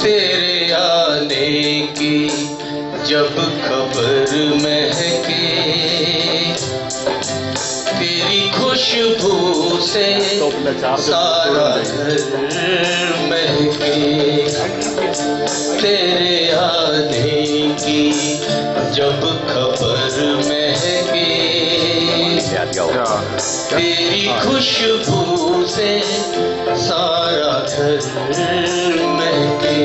तेरे आने की जब खबर महके, तेरी खुशबू से सारा घर महके। तेरे आने की जब खबर महके, तेरी खुशबू से सारा घर महके।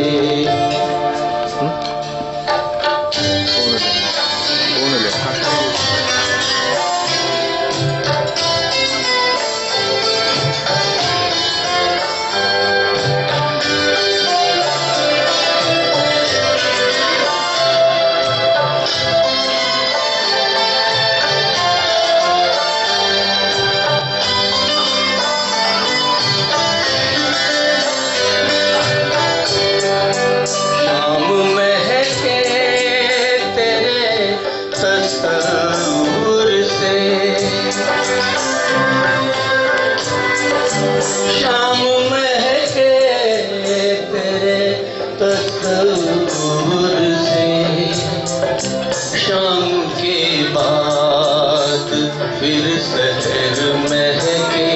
शाम महके तेरे तस्वीर से, शाम के बाद फिर शहर महके,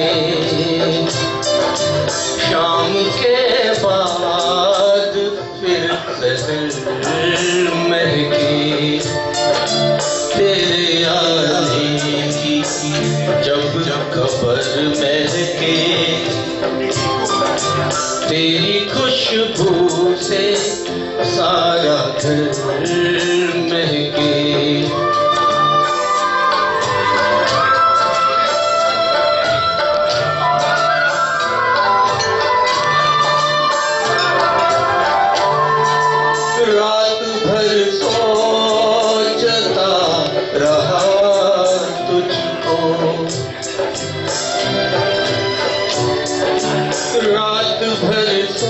शाम के बाद फिर शहर महके। तेरे आने की जब खबर महके, तेरी खुशबू से सारा घर महके। रात भर सोचता रहा तुझको, रात भर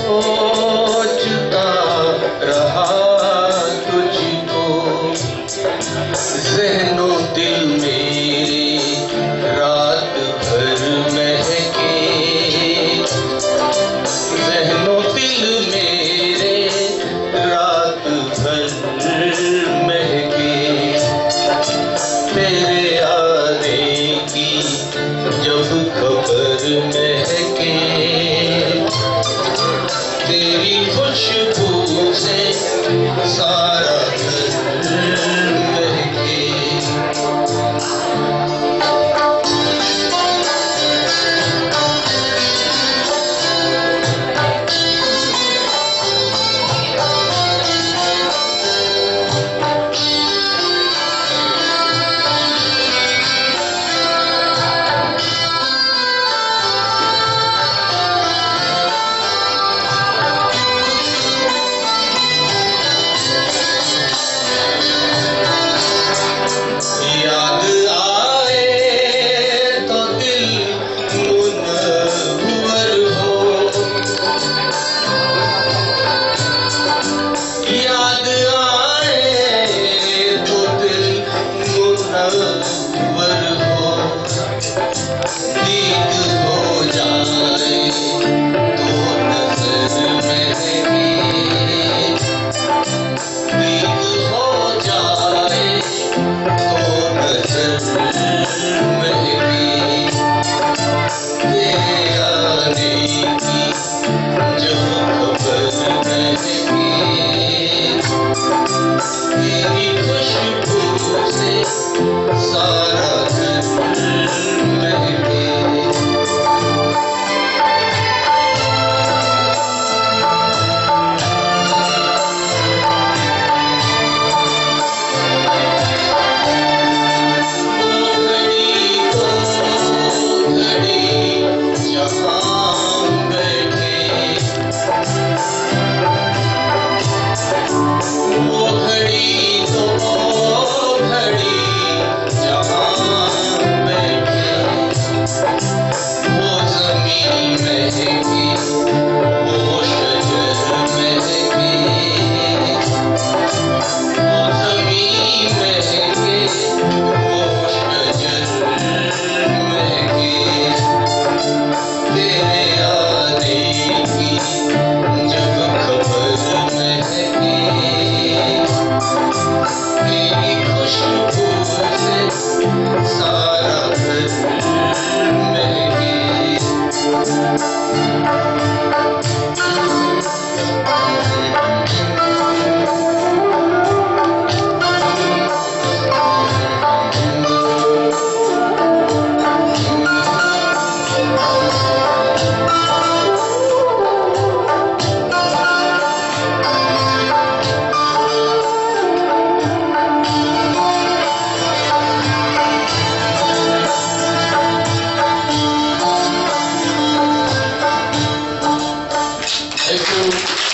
सोचता रहा तुझको। ज़हनो दिल मेरे रात भर महके, ज़हनो दिल मेरे रात भर महके। तेरे आने की जब खबर महके, तेरी खुशबू से सारा घर महके। तू